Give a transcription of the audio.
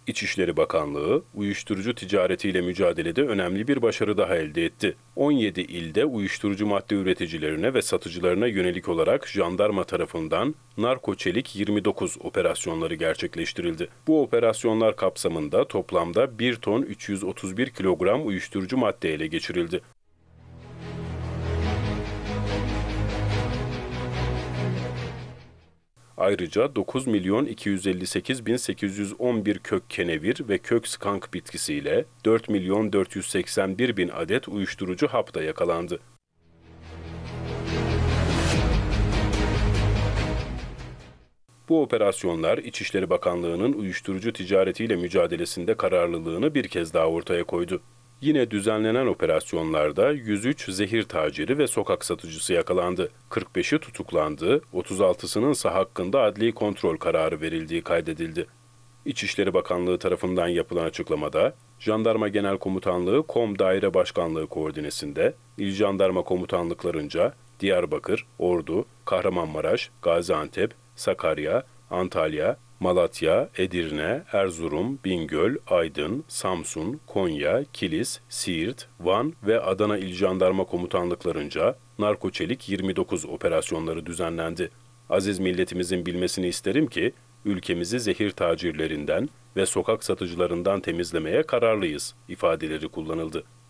İçişleri Bakanlığı, uyuşturucu ticaretiyle mücadelede önemli bir başarı daha elde etti. 17 ilde uyuşturucu madde üreticilerine ve satıcılarına yönelik olarak jandarma tarafından Narkoçelik 29 operasyonları gerçekleştirildi. Bu operasyonlar kapsamında toplamda 1 ton 331 kilogram uyuşturucu madde ele geçirildi. Ayrıca 9.258.811 kök kenevir ve kök skank bitkisiyle 4.481.000 adet uyuşturucu hap da yakalandı. Bu operasyonlar İçişleri Bakanlığı'nın uyuşturucu ticaretiyle mücadelesinde kararlılığını bir kez daha ortaya koydu. Yine düzenlenen operasyonlarda 103 zehir taciri ve sokak satıcısı yakalandı. 45'i tutuklandı, 36'sının ise hakkında adli kontrol kararı verildiği kaydedildi. İçişleri Bakanlığı tarafından yapılan açıklamada, Jandarma Genel Komutanlığı KOM Daire Başkanlığı koordinesinde İl Jandarma Komutanlıklarınca Diyarbakır, Ordu, Kahramanmaraş, Gaziantep, Sakarya, Antalya, Malatya, Edirne, Erzurum, Bingöl, Aydın, Samsun, Konya, Kilis, Siirt, Van ve Adana İl Jandarma Komutanlıklarınca Narkoçelik 29 operasyonları düzenlendi. Aziz milletimizin bilmesini isterim ki, ülkemizi zehir tacirlerinden ve sokak satıcılarından temizlemeye kararlıyız ifadeleri kullanıldı.